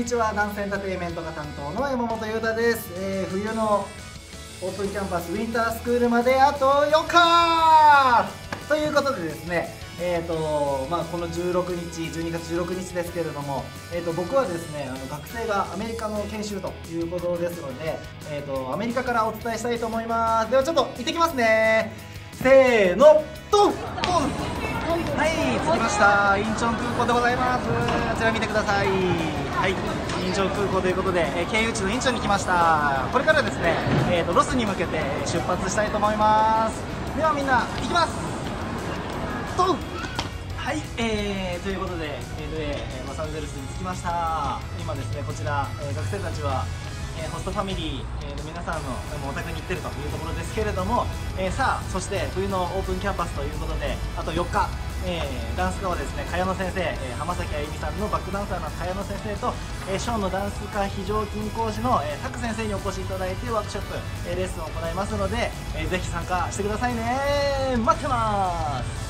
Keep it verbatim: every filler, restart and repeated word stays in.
ちは。ダンスエンターテインメントが担当の山本裕太です。えー、冬のオープンキャンパスウィンタースクールまであとよっかということでですね、えーとまあ、このじゅうろくにちじゅうにがつじゅうろくにちですけれども、えー、と僕はですねあの学生がアメリカの研修ということですので、えー、とアメリカからお伝えしたいと思います。ではちょっと行ってきますね。せーのドン。はい、着きました。インチョン空港でございます。あちら見てください。はい、インチョン空港ということで、えー、経由地のインチョンに来ました。これからですね、えー、とロスに向けて出発したいと思います。ではみんな行きます。ドン。はい、えー、ということで エルエー ロサンゼルスに着きました。今ですねこちら、えー、学生たちはえー、ホストファミリー、えー、の皆さんのお宅に行ってるというところですけれども、えー、さあそして冬のオープンキャンパスということであとよっか、えー、ダンス科はですね茅野先生、えー、浜崎あゆみさんのバックダンサーの茅野先生と、えー、ショーンのダンス科非常勤講師の、えー、タク先生にお越しいただいてワークショップ、えー、レッスンを行いますので、えー、ぜひ参加してくださいね。待ってます。